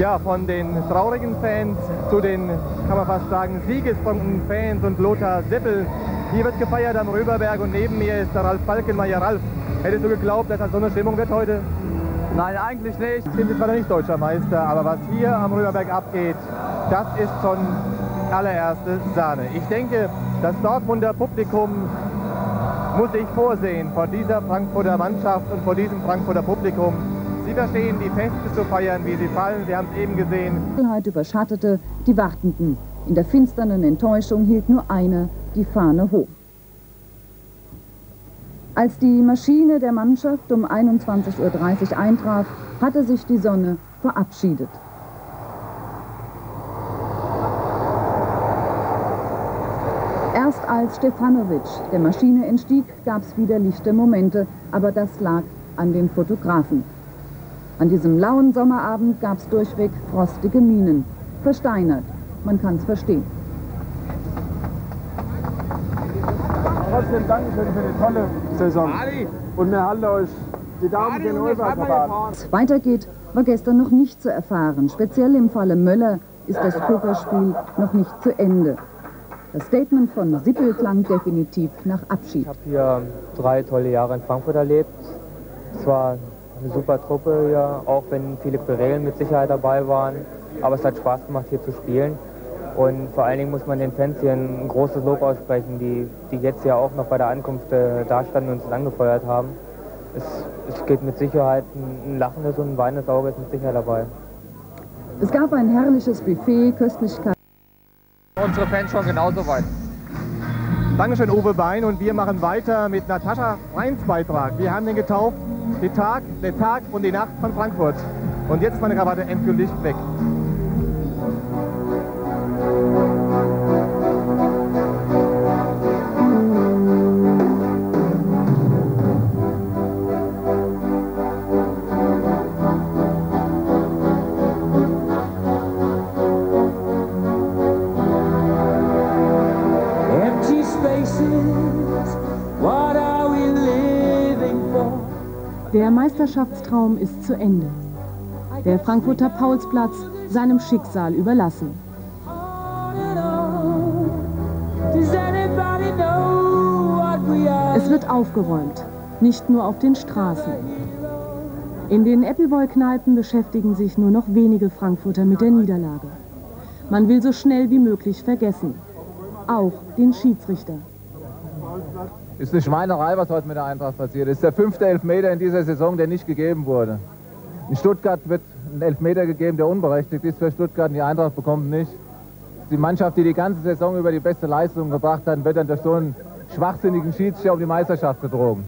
Ja, von den traurigen Fans zu den, kann man fast sagen, siegesfrohen Fans und Lothar Seppel. Hier wird gefeiert am Röberberg und neben mir ist der Ralf Falkenmeier. Ralf, hättest du geglaubt, dass das so eine Stimmung wird heute? Nein, eigentlich nicht. Ich bin zwar noch nicht deutscher Meister, aber was hier am Röberberg abgeht, das ist schon allererste Sahne. Ich denke, das Dortmunder Publikum muss sich vorsehen vor dieser Frankfurter Mannschaft und vor diesem Frankfurter Publikum. Sie verstehen, die Feste zu feiern, wie sie fallen. Sie haben es eben gesehen. Die Dunkelheit überschattete die Wartenden. In der finsternen Enttäuschung hielt nur einer die Fahne hoch. Als die Maschine der Mannschaft um 21:30 Uhr eintraf, hatte sich die Sonne verabschiedet. Erst als Stefanovic der Maschine entstieg, gab es wieder lichte Momente, aber das lag an den Fotografen. An diesem lauen Sommerabend gab es durchweg frostige Minen. Versteinert, man kann es verstehen. Trotzdem Dankeschön für eine tolle Saison. Und wir halten euch die Daumen für den Europapokal. Weitergeht, war gestern noch nicht zu erfahren. Speziell im Falle Möller ist das Pokerspiel noch nicht zu Ende. Das Statement von Sippel klang definitiv nach Abschied. Ich habe hier 3 tolle Jahre in Frankfurt erlebt. Es war eine super Truppe hier, auch wenn viele Querelen mit Sicherheit dabei waren. Aber es hat Spaß gemacht, hier zu spielen. Und vor allen Dingen muss man den Fans hier ein großes Lob aussprechen, die jetzt ja auch noch bei der Ankunft da standen und uns angefeuert haben. Es geht mit Sicherheit, ein lachendes und ein weinendes Auge ist mit Sicherheit dabei. Es gab ein herrliches Buffet, Köstlichkeiten. Unsere Fans schon genauso weit. Dankeschön, Uwe Bein. Und wir machen weiter mit Natascha Freins Beitrag. Wir haben den getauft, der Tag und die Nacht von Frankfurt. Und jetzt ist meine Krawatte endgültig weg. Der Meisterschaftstraum ist zu Ende. Der Frankfurter Paulsplatz seinem Schicksal überlassen. Es wird aufgeräumt, nicht nur auf den Straßen. In den Appleboy-Kneipen beschäftigen sich nur noch wenige Frankfurter mit der Niederlage. Man will so schnell wie möglich vergessen. Auch den Schiedsrichter. Ist eine Schweinerei, was heute mit der Eintracht passiert. Es ist der 5. Elfmeter in dieser Saison, der nicht gegeben wurde. In Stuttgart wird ein Elfmeter gegeben, der unberechtigt ist für Stuttgart, und die Eintracht bekommt nicht. Die Mannschaft, die die ganze Saison über die beste Leistung gebracht hat, wird dann durch so einen schwachsinnigen Schiedsrichter um die Meisterschaft betrogen.